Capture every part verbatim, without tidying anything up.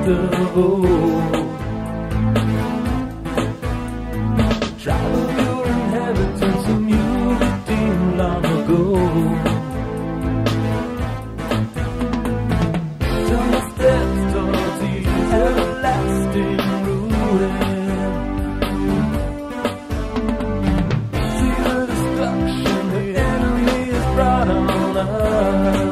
of old. Tribe of your inheritance, and you redeemed long ago. Turn my steps towards the everlasting ruin. See the destruction the enemy has brought on us.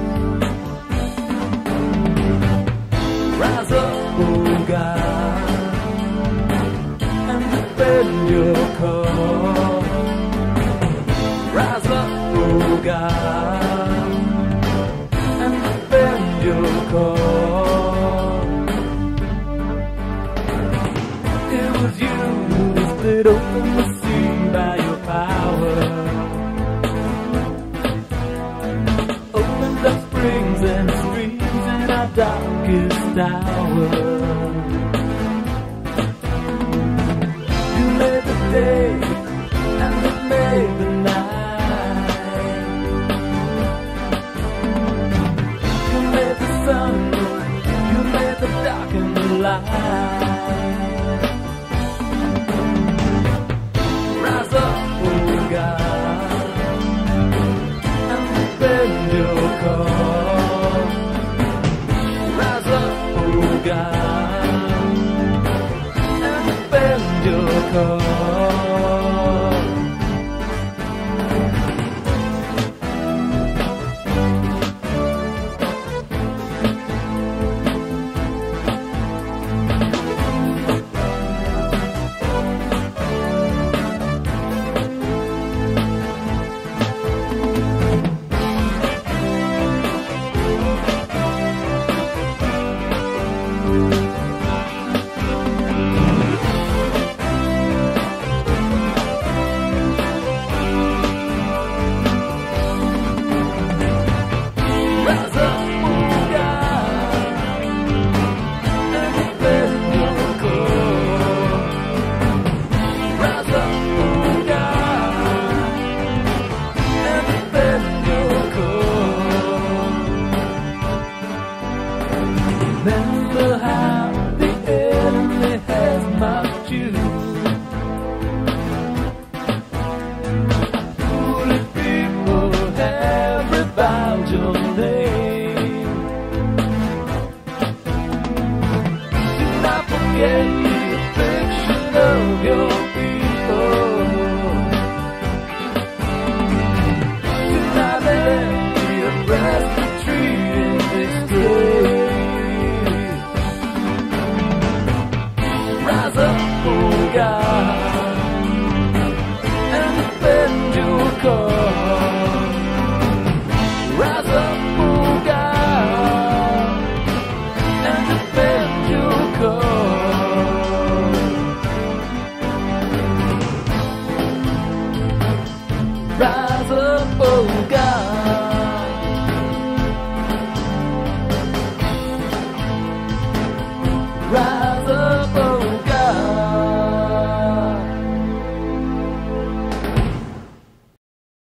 Rise up, oh God, and defend your cause. Rise up, oh God, and defend your cause. It was you who split open the sea by your power, opened up springs and streams in our darkest hour.